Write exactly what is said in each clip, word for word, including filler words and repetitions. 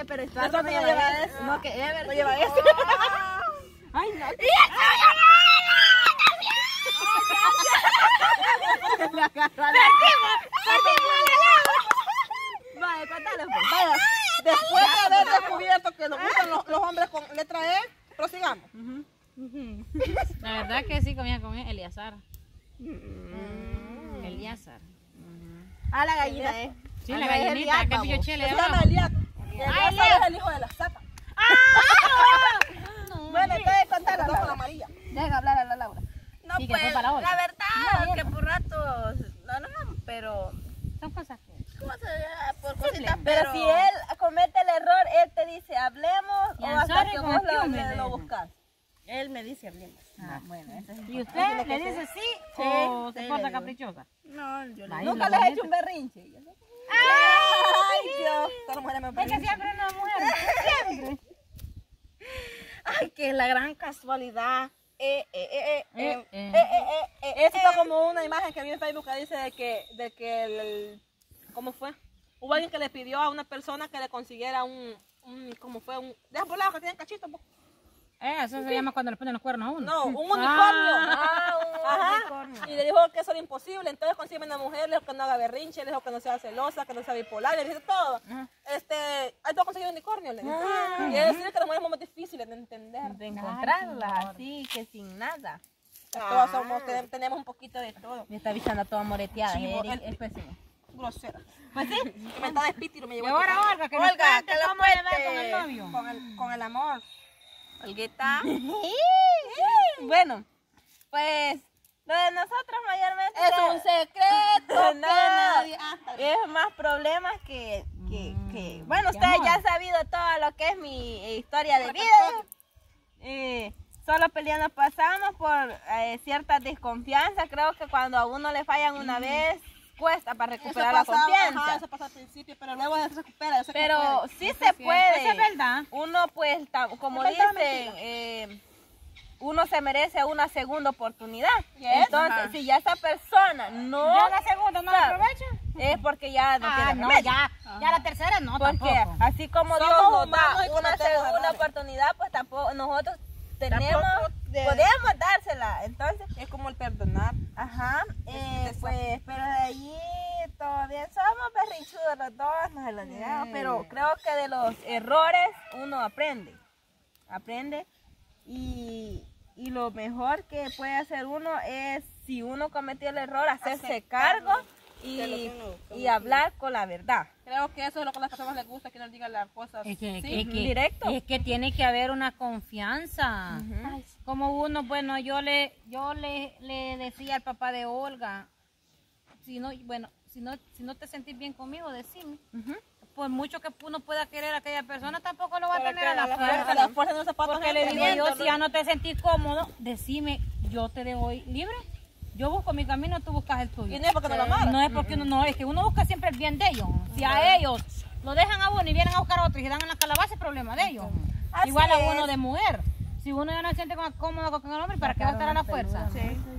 pero esto no no lleva lleva eso. eso. No, que Ever No lleva eso. Ay, no. Vaya, cuéntalo pues. Vaya, después de haber descubierto que nos gustan los, los hombres con letra E, prosigamos. La verdad que sí, comía, comía Eliazar. Eliazar. Ah, la gallina, eh. Sí, la gallinita, que pichoche le Se llama daba. Eliat. Ah, Eliat es el hijo de la zapa. Bueno, entonces cuéntalo. Dos con amarilla. Dejen hablar a la Laura. No, Sí, que pues, fue para hoy. la verdad, que por ratos, no, no, no, pero, Son cosas que... ¿cómo se llama? Por cositas, Pero pero, si él comete el error, él te dice hablemos Y o al hasta sorry que con vos el lo, humilde. le- lo buscas. él me dice hablemos. Ah, Bueno, eso es ¿Y usted le dice sí o sí, se le porta digo. caprichosa? No, yo le Ay, Nunca la les he bonita. hecho un berrinche. Ay, Dios. Todas las mujeres me Es que parecen. siempre una mujer, siempre. Ay, que la gran casualidad. Eh, eh, eh, eh, Eh, eh, eh. eh, eh, eh, Eso está como una imagen que vi en Facebook que dice de que, de que el, el- ¿cómo fue? Hubo alguien que le pidió a una persona que le consiguiera un, un ¿cómo fue? Un, deja por lado que tienen cachitos, po. Eh, eso se llama cuando le ponen los cuernos a uno. No, un unicornio. Ah, un Ajá. unicornio. Y le dijo que eso era imposible, entonces consigue una mujer, le dijo que no haga berrinche, le dijo que no sea celosa, que no sea bipolar, le dijo todo. Ajá. Este, ahí tú has conseguido un unicornio, le dijo. Y es decir que las mujeres somos más difíciles de entender. De encontrarla así, que sin nada. Todos somos, ten- tenemos un poquito de todo. Me está avisando toda moreteada, Chivo, Eric, el- es pésimo. Grosera. Pues sí, inventada de espíritu me Y llevó ahora Olga, que nos Olga, cuente que lo cómo le va cuente. con el novio. con el, con el amor. Olguita. Bueno, pues lo de nosotros mayormente Es un secreto No, que nadie... Ah, es más problemas que, que, que- bueno, qué ustedes amor. ya han sabido todo lo que es mi eh, historia de vida. Eh, solo peleando pasamos por eh, cierta desconfianza. Creo que cuando a uno le fallan una vez cuesta para recuperar la eso pasaba, confianza. ajá, eso pasa al principio, pero luego se recupera. Yo sé que Pero puede. sí se puede. Eso es verdad. Uno pues, ta- como Es verdad, dicen, mentira. eh, uno se merece una segunda oportunidad. Yes. Entonces, Ajá. si ya esa persona no ¿Ya la segunda no la sabe, aprovecha? es porque ya no Ah, tiene no, remedio. ya, ya la tercera no, Porque tampoco. así como Somos Dios nos humanos da y una cometemos segunda errores. oportunidad, pues tampoco nosotros tenemos, Tampoco de- podemos dársela. Entonces, Es como el perdonar. ajá, eh, pues, pero de allí todavía somos berrinchudos los dos, no se lo negamos, pero creo que de los errores uno aprende, aprende y, y lo mejor que puede hacer uno es, si uno cometió el error, hacerse cargo y, de lo que uno y cometió. hablar con la verdad. Creo que eso es lo que a las personas les gusta, que nos digan las cosas. Es que, sí. es que- directo. es que tiene que haber una confianza. Ujú. Como uno, bueno, yo le, yo le, le decía al papá de Olga, si no, bueno, si no, si no te sentís bien conmigo, decime. Ujú. Por mucho que uno pueda querer a aquella persona, tampoco lo va a Pero tener que a la la fuerza. fuerza, la fuerza de los zapatos. Porque es le digo teniendo, yo, si ya no te sentís cómodo, decime, yo te dejo libre. Yo busco mi camino, tú buscas el tuyo. Y no es porque no lo amaran. No es porque uno no, es que uno busca siempre el bien de ellos. Si a ellos lo dejan a uno y vienen a buscar a otro y se dan en la calabaza, es problema de ellos. Así Igual a es. uno de mujer. Si uno ya no se siente como- cómodo con el hombre, ¿para qué va a estar a la fuerza?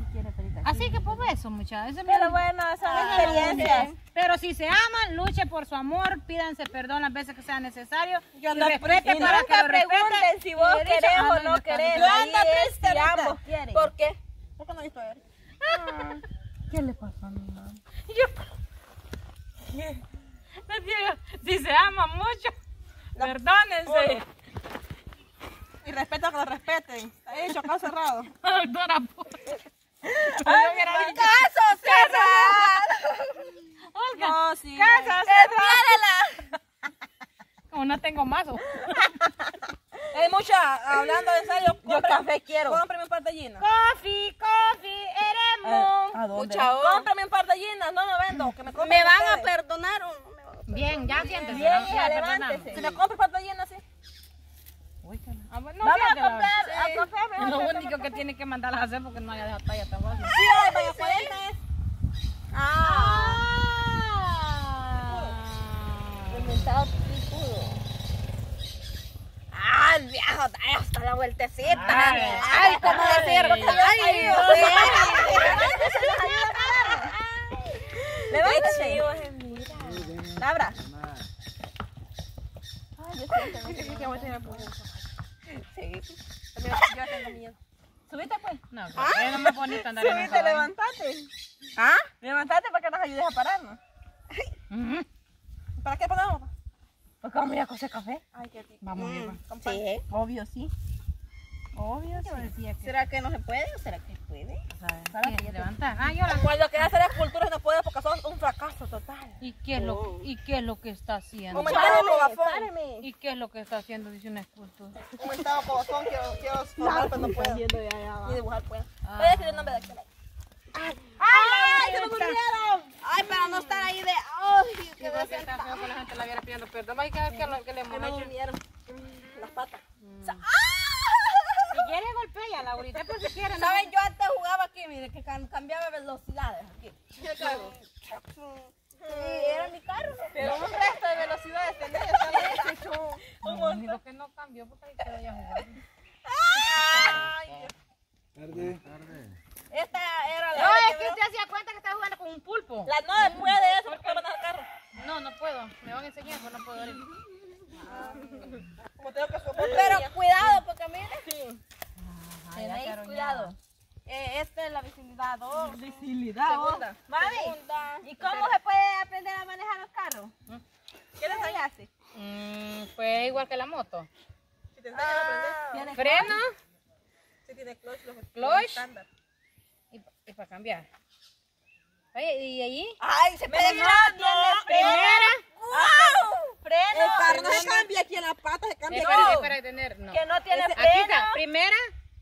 Así que pues eso, muchachos. Eso es Pero mi- bueno, son Ah, experiencias. Pero si se aman, luchen por su amor, pídanse perdón las veces que sea necesario. Yo Y ando respete triste. Y para que nunca lo respeten. pregunten si vos Y derecho- querés Ah, o no, no yo querés. Yo Ahí ando es triste si ahorita. ambos quieren. ¿Por qué? ¿Por qué no he visto a él? ¿Qué le pasó a mi mamá? Les digo, si se aman mucho, perdónense. Y respeto a que lo respeten. He dicho acá cerrado. Doctora, ¡Ay, mi caso cerrado! Olga, No, sí. casa ¡Espiérala! como no tengo más. o- Hay mucha, hablando en serio. Yo café quiero. Cómprame un par de ginas. Coffee, coffee, eremos. ¿A dónde? Mucha o- Cómprame un par de ginas. No, no vendo. Que me compren ¿Me van a ustedes. perdonar o no me van a perdonar? Bien, ya siéntese. Bien, ya, hija, perdonamos. levántese. Si me compro un par de ginas, sí. Ah, bueno, no, Vamos a fíjate, la comprar, verdad. a comprar Es mejor lo que único que tiene que mandarlas a hacer porque no hay de talla tan fácil. Sí, ay, vaya, cuarenta es. Ah, Ah. inventado picudo. Ah, el viejo, ay, hasta la vueltecita. Ay, Ay, ¿cómo ay, decir? ay, Ay, Dios. sí. Levántese. Qué chivo es, mira. Labra. Ay, yo siento, no sé qué voy a tener por eso. Sí. También yo tengo miedo. Subiste pues. No, pero es lo más bonito andar en un Subiste, caballo. levantate. ¿Ah? Levantate para que nos ayudes a pararnos. Ujú. ¿Para qué ponemos? Pues vamos a ir a cocer café. Ay, qué rico. Vamos, Eva. Con pan. Sí, obvio sí. Obvio sí. Yo decía que... ¿Será que no se puede o será que puede? ¿Sabes? ¿Qué? Levantar. Ah, yo la... Cuando queda hacer esculturas no puede porque son un fracaso total. ¿Y qué es lo, ¿y qué es lo que está haciendo? Aumentado cobazón. ¿Y qué es lo que está haciendo? Dice una escultura. Aumentado cobazón, quiero, quiero formar, pero no puedo. Ni dibujar puedo. Ah. Voy a escribir el nombre de aquel. ¡Ay, se me ocurrieron! Ay, para no estar ahí de... ¡Ay, qué Porque está feo que la gente la viera pidiendo perdón. Vaya que, que, lo- que le Que me hemos hecho. durmieron mm, las patas. Si quiere golpea, Laurita, por si quiere. ¿no? ¿Saben? Yo antes jugaba aquí, mire, que cam- cambiaba velocidades aquí. ¿Qué cargo? Sí, era mi carro. Pero un resto de velocidades tenés. ¿Sabes? No, ni lo que no cambió, porque ahí quedó ya jugando. Tarde. Esta era la... No, es que usted hacía cuenta que estaba jugando con un pulpo. La no después de eso porque van a carro. No, no puedo. Me van a enseñar, pero no puedo ahorita. Como tengo que soportar. Pero cuidado, porque mire, Sí. Ajá, ya tenéis se cuidado. Eh, esta es la visibilidad dos. Visibilidad. Segunda. Mami, Segunda. ¿y cómo se puede aprender a manejar los carros? ¿Qué les ¿Qué hace? Mm, pues igual que la moto. Si te enseñan a aprender. ¿Tiene Freno Si tiene clutch, los Clutch. estándar. y, y para cambiar. Oye, ¿y allí? Ay, se puede no, mirar, no, tiene Primera. Freno. El carro no se cambia aquí en la pata, se cambia Espera, aquí. espera, tener. No. Que no tiene Aquí freno. está. Primera.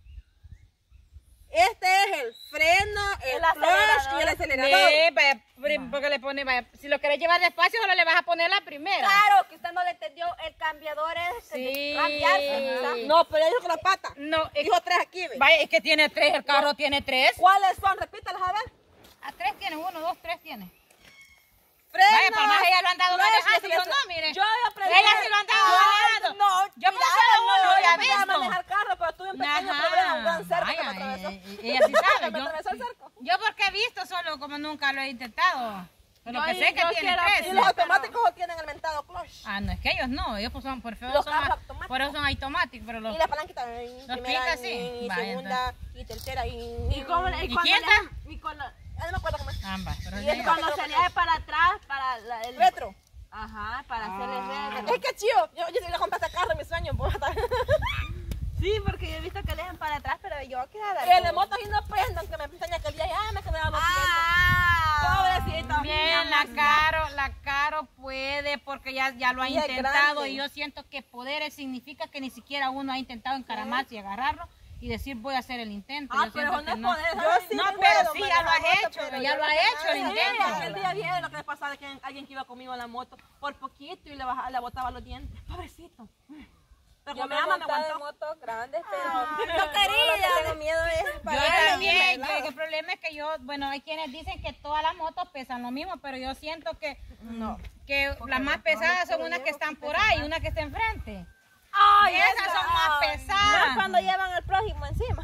Este es el freno, el, El clutch acelerador. y el acelerador. Sí, vaya, prim- porque le pone, vaya, si lo querés llevar despacio, solo le vas a poner la primera. Claro, que usted no le entendió, el cambiador es Sí. cambiarse. No, pero ella dijo con la pata. No, es, Dijo tres aquí, ve. vaya, es que tiene tres, el carro tiene tres. ¿Cuáles son? Repítalas a ver. A tres tiene, uno, dos, tres tiene. Freno. Vaya, para más ella lo han dado clutch, manejando, y yo acelerador. no, mire. Yo aprendí. Ella sí lo han dado manejando. No, Yo mira, pensé en uno, no, ya yo aprendí a visto. manejar carro, pero tuve un pequeño Ajá. problema, un gran cerco que me Vaya, atravesó. eh, eh, ella sí sabe. Me yo, atravesó el cerco. yo porque he visto solo como nunca lo he intentado. Pero lo que Yo- sé que yo tiene quiero tres. Y aprender. los ¿no? automáticos tienen el mentado clutch. Ah, no, es que ellos no, ellos pues son por feo Los son, carros a- automáticos. por eso son automáticos, pero los Y la palanquita en Los primera, picas, sí. y Vaya, segunda, y tercera, y... ¿Y cómo le- ¿Y cuando quién le- está? y con la- Ah, no me acuerdo cómo es. ambas, pero Y ya- el cuando sería de para atrás, para la, el Retro. Ajá, para hacerle Ah. retro. Es que chido. Yo, yo sí le compré ese carro en mis sueños. Pues, Sí, porque yo he visto que le dejan para atrás, pero yo quiero dar. que le moto y no prendan, que me enseña que el día ya me quedaba los Ah, Pobrecita. Bien, la Caro, la Caro puede porque ya, ya lo ha Y es intentado grande. y yo siento que poder significa que ni siquiera uno ha intentado encaramarse y agarrarlo y decir voy a hacer el intento. Ah, Yo pero siento no que es poder, no. Yo sí No, puedo pero sí, ya lo manejar has moto, hecho, pero ya yo lo no has sé hecho el nada. Sí, intento. aquel día viene lo que pasaba de que alguien que iba conmigo en la moto por poquito y le, bajaba, le botaba los dientes. Pobrecito. Pero yo como me mi he mamá me montado en aguantó. motos grandes, pero no quería. Lo que tengo miedo es Yo pararme también, misma, yo- el problema es que yo, bueno, hay quienes dicen que todas las motos pesan lo mismo, pero yo siento que, No. que las más pesadas son unas que están por ahí y una que está enfrente. Ay, Esas son más pesadas. Más cuando llevan al prójimo encima.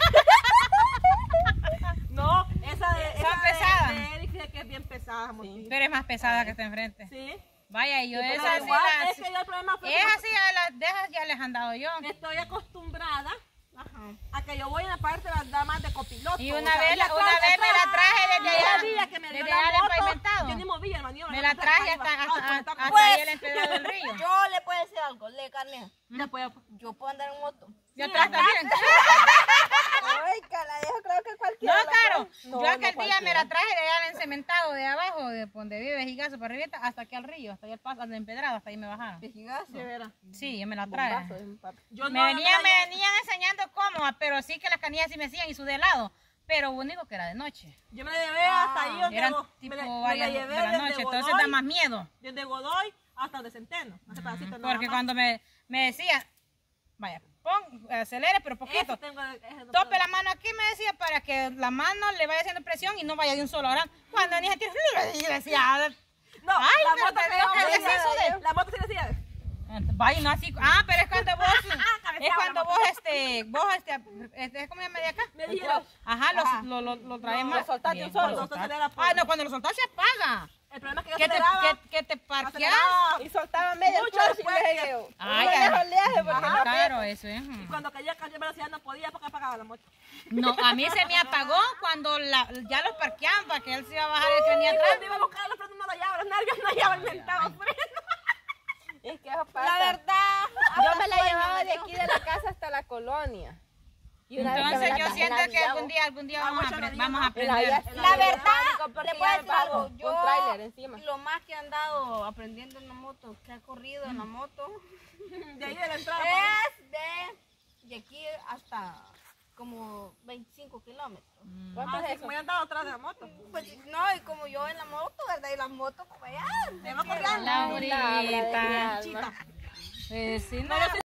No, esa de, esa Son de- pesadas. de Eric dice que es bien pesada. Sí. Pero es más pesada que está enfrente. ¿Sí? Vaya, y yo Pero esas sí igual, las... es que yo el problema fue Es que así, a las dejas ya les han dado yo. estoy acostumbrada a que yo voy en la parte nada más de copiloto. Y o una sea, vez, ella la- una atrás, vez me la atrás, traje desde y allá, el día que me dio desde la allá del moto, pavimentado. yo ni movía el maniobra. Me la traje hasta, hasta, hasta, hasta ahí el empedrado del río. Yo le puedo decir algo, le carnea. Después, Yo puedo andar en moto. Yo atrás también. Ay, cala, yo creo que cualquiera. No, lo claro. puede. No, Yo aquel no día me la cualquiera. traje de allá en cementado de abajo, de donde vive Vejigazo para arriba, hasta aquí al río, hasta allá el paso, al empedrado, hasta ahí me bajaron. de veras. Sí, yo me la traje. Yo Me no, venían, no, me venían enseñando cómo, pero sí que las canillas sí me hacían y su de lado. Pero único que era de noche. Yo me la llevé hasta ahí donde Eran go- tipo me la- me la varias de llevé la desde noche, entonces Godoy, da más miedo. Desde Godoy hasta donde Centeno. Ese pedacito nada Porque más. cuando me, me decía, vaya, pon, acelere, pero poquito. Ese tengo, ese no Tope puedo. la mano aquí, me decía, para que la mano le vaya haciendo presión y no vaya de un solo ahora. Cuando venía gente, y decía, No, ay, la pero moto te que digo yo que me es decía, eso de- la moto sí decía. vaya, no así. Ah, pero es cuando vos, es cabeceaba cuando la vos, este, vos, este, este, ¿cómo se llama de acá? Me dijeron. Ajá, los, lo, lo, lo traes No, más. lo soltaste Bien, solo, lo entonces soltaste. era por- Ah, no, cuando lo soltás se apaga. El problema es que yo ¿Qué te, aceleraba, qué, qué te parqueas? aceleraba. Y soltaba medio Mucho clutch y después le que- digo, Ay, no ay. le roleaje porque Ajá, la claro, eso es. Y cuando quería cambiar velocidad no podía porque apagaba la moto. No, a mí se me apagó cuando la, ya lo parqueaban para que él se iba a bajar el que venía Y atrás. cuando iba a buscar los frenos no la hallaba, las nalgas no hallaba el mentado freno. Es que eso pasa. La verdad. Yo hasta me la sueño llevaba me de dio. aquí de la casa hasta la colonia. Y una vez que me Entonces la yo bajé siento en la que vía, algún día, algún día Ah, vamos a, mucho apre- no vamos a digo. en la aprender. vía- La en vía verdad, pánico, porque le voy a ya decir me bajo algo. un Yo, tráiler encima. lo más que he andado aprendiendo en la moto, que he corrido en la moto, De ahí de la entrada. es de, de aquí hasta como veinticinco kilómetros. ¿Cuánto Ah, es sí, eso? como yo andaba atrás de la moto. Pues no, y como yo en la moto, ¿verdad? Y la moto como allá. Me va corriendo. Laurita. Laura, de mi alma. Pues sí, No, no. yo sí